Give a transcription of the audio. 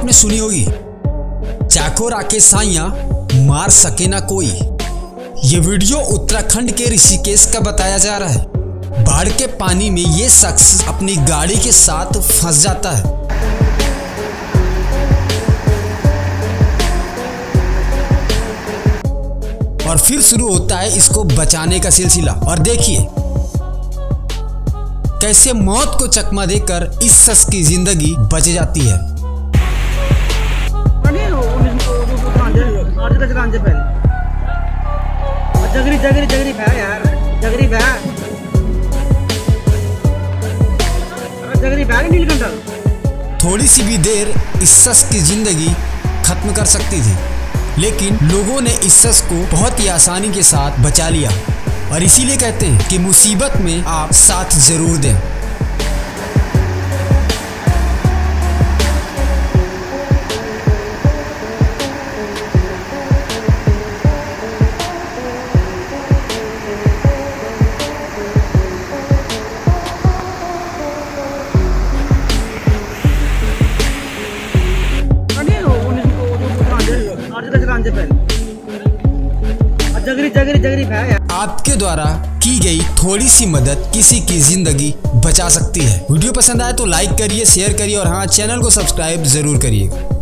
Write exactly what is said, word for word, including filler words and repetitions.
आपने सुनी होगी, चाको राके साइया मार सके ना कोई। ये वीडियो उत्तराखंड के ऋषिकेश का बताया जा रहा है। बाढ़ के पानी में ये शख्स अपनी गाड़ी के साथ फंस जाता है और फिर शुरू होता है इसको बचाने का सिलसिला। और देखिए कैसे मौत को चकमा देकर इस शख्स की जिंदगी बच जाती है। जगरी जगरी जगरी भै यार, जगरी भै जगरी भै नीलकंठ। थोड़ी सी भी देर इस शख्स की जिंदगी खत्म कर सकती थी, लेकिन लोगों ने इस शख्स को बहुत ही आसानी के साथ बचा लिया। और इसीलिए कहते हैं कि मुसीबत में आप साथ जरूर दें। जगरी जगरी जगरी भै यार। आपके द्वारा की गई थोड़ी सी मदद किसी की जिंदगी बचा सकती है। वीडियो पसंद आए तो लाइक करिए, शेयर करिए और हाँ, चैनल को सब्सक्राइब जरूर करिए।